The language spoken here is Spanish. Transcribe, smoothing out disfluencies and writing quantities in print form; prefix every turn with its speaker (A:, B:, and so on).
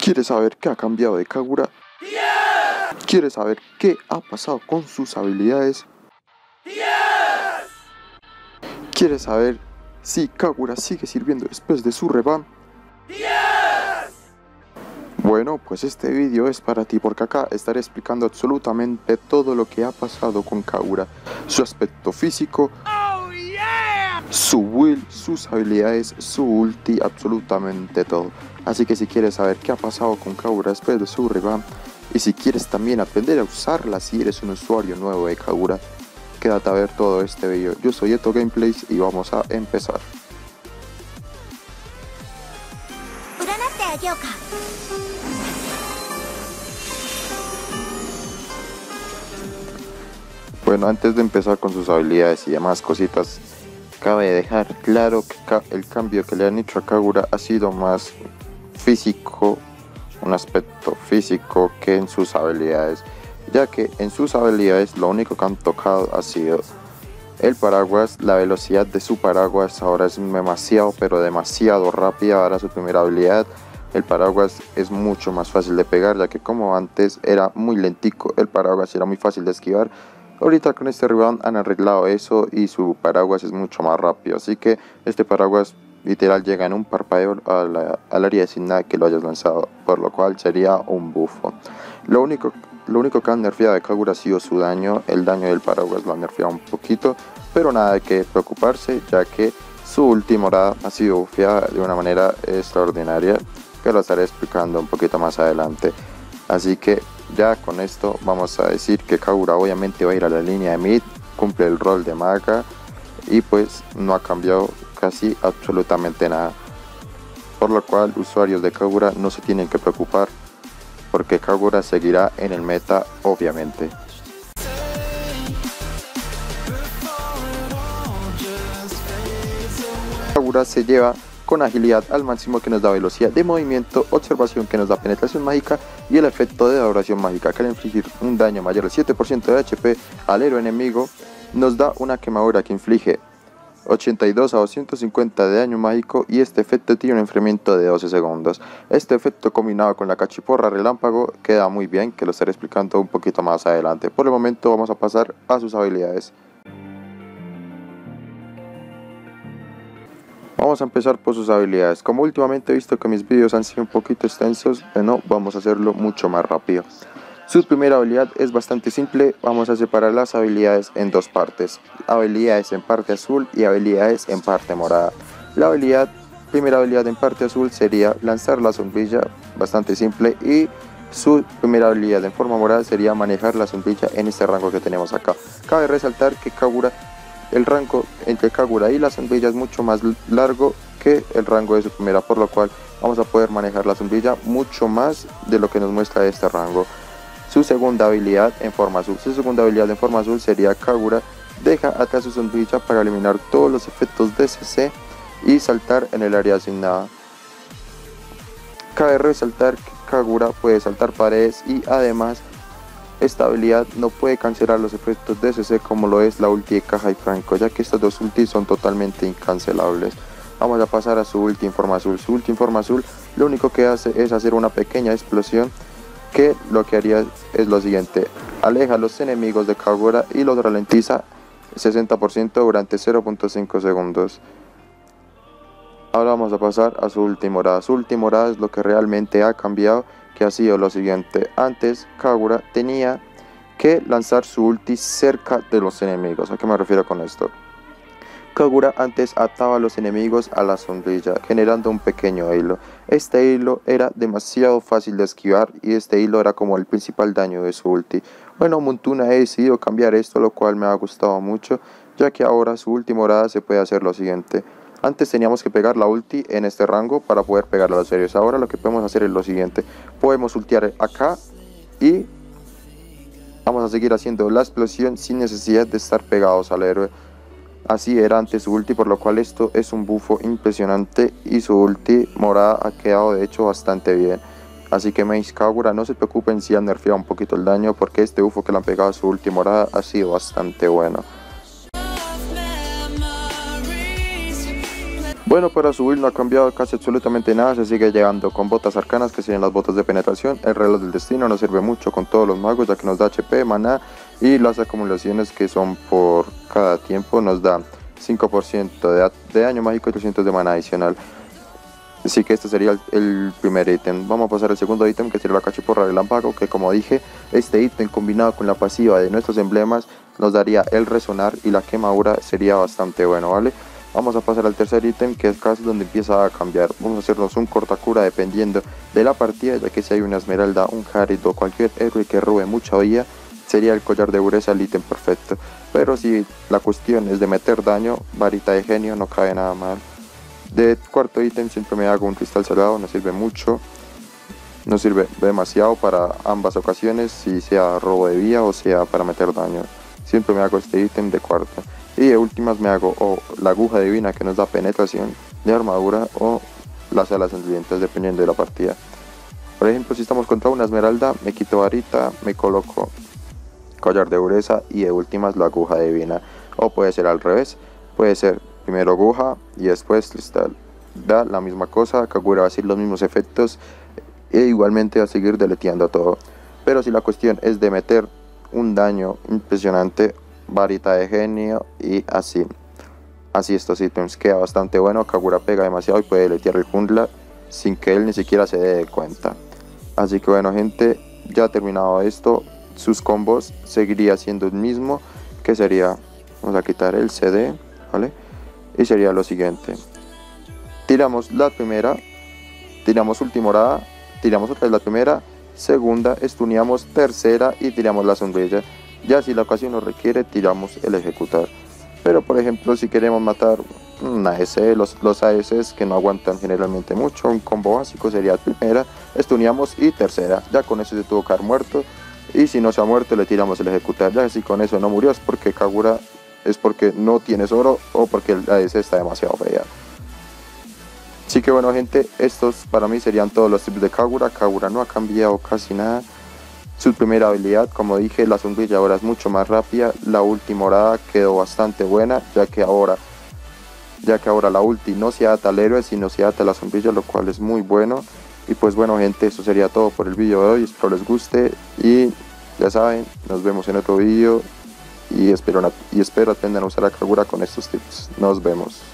A: ¿Quieres saber qué ha cambiado de Kagura? ¿Quieres saber qué ha pasado con sus habilidades? ¿Quieres saber si Kagura sigue sirviendo después de su revamp? Bueno, pues este vídeo es para ti porque acá estaré explicando absolutamente todo lo que ha pasado con Kagura, su aspecto físico, su build, sus habilidades, su ulti, absolutamente todo. Así que si quieres saber qué ha pasado con Kagura después de su revamp y si quieres también aprender a usarla si eres un usuario nuevo de Kagura, quédate a ver todo este vídeo. Yo soy Eto Gameplays y vamos a empezar. Bueno, antes de empezar con sus habilidades y demás cositas, cabe dejar claro que el cambio que le han hecho a Kagura ha sido más físico, un aspecto físico que en sus habilidades, ya que en sus habilidades lo único que han tocado ha sido el paraguas. La velocidad de su paraguas ahora es demasiado, pero demasiado rápida. Ahora su primera habilidad, el paraguas, es mucho más fácil de pegar, ya que como antes era muy lentico, el paraguas era muy fácil de esquivar. Ahorita con este rebound han arreglado eso y su paraguas es mucho más rápido, así que este paraguas literal llega en un parpadeo al área sin nada que lo hayas lanzado, por lo cual sería un bufo. Lo único que han nerfeado de Kagura ha sido su daño. El daño del paraguas lo han nerfeado un poquito, pero nada de que preocuparse, ya que su ulti morada ha sido bufeada de una manera extraordinaria, que lo estaré explicando un poquito más adelante. Así que ya con esto vamos a decir que Kagura obviamente va a ir a la línea de mid, cumple el rol de maga y pues no ha cambiado casi absolutamente nada, por lo cual usuarios de Kagura no se tienen que preocupar porque Kagura seguirá en el meta obviamente. Kagura se lleva con agilidad al máximo, que nos da velocidad de movimiento, observación que nos da penetración mágica y el efecto de adoración mágica, que al infligir un daño mayor al 7% de HP al héroe enemigo nos da una quemadura que inflige 82 a 250 de daño mágico y este efecto tiene un enfriamiento de 12 segundos. Este efecto combinado con la cachiporra relámpago queda muy bien, que lo estaré explicando un poquito más adelante. Por el momento vamos a pasar a sus habilidades. Vamos a empezar por sus habilidades. Como últimamente he visto que mis vídeos han sido un poquito extensos, bueno, vamos a hacerlo mucho más rápido. Su primera habilidad es bastante simple. Vamos a separar las habilidades en dos partes: habilidades en parte azul y habilidades en parte morada. Primera habilidad en parte azul sería lanzar la sombrilla, bastante simple, y su primera habilidad en forma morada sería manejar la sombrilla en este rango que tenemos acá. Cabe resaltar que el rango entre Kagura y la sombrilla es mucho más largo que el rango de su primera, por lo cual vamos a poder manejar la sombrilla mucho más de lo que nos muestra este rango. Su segunda habilidad en forma azul sería Kagura deja atrás su sombrilla para eliminar todos los efectos de CC y saltar en el área asignada. Cabe resaltar que Kagura puede saltar paredes y además esta habilidad no puede cancelar los efectos de CC como lo es la ulti de Caja y Franco, ya que estas dos ultis son totalmente incancelables. Vamos a pasar a su ulti en forma azul. Su ulti en forma azul lo único que hace es hacer una pequeña explosión, que lo que haría es lo siguiente: aleja a los enemigos de Kagura y los ralentiza 60% durante 0.5 segundos. Ahora vamos a pasar a su ulti morada. Su ulti morada es lo que realmente ha cambiado, que ha sido lo siguiente: antes Kagura tenía que lanzar su ulti cerca de los enemigos. ¿A qué me refiero con esto? Kagura antes ataba a los enemigos a la sombrilla, generando un pequeño hilo. Este hilo era demasiado fácil de esquivar y este hilo era como el principal daño de su ulti. Bueno, Montuna ha decidido cambiar esto, lo cual me ha gustado mucho, ya que ahora su ulti morada se puede hacer lo siguiente. Antes teníamos que pegar la ulti en este rango para poder pegarla a los héroes. Ahora lo que podemos hacer es lo siguiente: podemos ultear acá y vamos a seguir haciendo la explosión sin necesidad de estar pegados al héroe. Así era antes su ulti, por lo cual esto es un bufo impresionante y su ulti morada ha quedado de hecho bastante bien. Así que Mace Kagura, no se preocupen si han nerfeado un poquito el daño, porque este bufo que le han pegado a su ulti morada ha sido bastante bueno. Bueno, para subir no ha cambiado casi absolutamente nada, se sigue llegando con botas arcanas que serían las botas de penetración. El reloj del destino nos sirve mucho con todos los magos ya que nos da HP, maná, y las acumulaciones que son por cada tiempo nos da 5% de daño mágico y 300 de maná adicional. Así que este sería el primer ítem. Vamos a pasar al segundo ítem, que sería la cachiporra relámpago, que como dije, este ítem combinado con la pasiva de nuestros emblemas nos daría el resonar y la quemadura sería bastante bueno, ¿vale? Vamos a pasar al tercer ítem, que es casi donde empieza a cambiar. Vamos a hacernos un cortacura dependiendo de la partida, ya que si hay una esmeralda, un Harit o cualquier héroe que robe mucha vida, sería el collar de dureza el ítem perfecto. Pero si la cuestión es de meter daño, varita de genio no cae nada mal. De cuarto ítem siempre me hago un cristal salado, nos sirve mucho, nos sirve demasiado para ambas ocasiones, si sea robo de vida o sea para meter daño. Siempre me hago este ítem de cuarto. Y de últimas me hago o la aguja divina, que nos da penetración de armadura, o las alas sonrientes dependiendo de la partida. Por ejemplo, si estamos contra una esmeralda, me quito varita, me coloco collar de dureza y de últimas la aguja divina. O puede ser al revés, puede ser primero aguja y después cristal. Da la misma cosa, Kagura va a hacer los mismos efectos e igualmente va a seguir deleteando todo. Pero si la cuestión es de meter un daño impresionante, varita de genio y así estos ítems queda bastante bueno. Kagura pega demasiado y puede deletear el jungla sin que él ni siquiera se dé cuenta. Así que bueno, gente, ya terminado esto, sus combos seguiría siendo el mismo, que sería, vamos a quitar el CD, ¿vale? Y sería lo siguiente: tiramos la primera, tiramos ultimorada, tiramos otra vez la primera, segunda, stuneamos tercera y tiramos la sombrilla. Ya si la ocasión lo requiere, tiramos el ejecutar. Pero por ejemplo, si queremos matar una AS, los AS que no aguantan generalmente mucho, un combo básico sería primera, stuneamos y tercera. Ya con eso se tuvo que haber muerto, y si no se ha muerto le tiramos el ejecutar. Ya si con eso no murió es porque Kagura, es porque no tienes oro o porque el AS está demasiado fea. Así que bueno, gente, estos para mí serían todos los tips de Kagura. Kagura no ha cambiado casi nada. Su primera habilidad, como dije, la sombrilla ahora es mucho más rápida. La última morada quedó bastante buena, ya que ahora la ulti no se ata al héroe, sino se ata a la sombrilla, lo cual es muy bueno. Y pues bueno, gente, eso sería todo por el vídeo de hoy. Espero les guste y ya saben, nos vemos en otro vídeo. Y espero aprendan a usar a Kagura con estos tips. Nos vemos.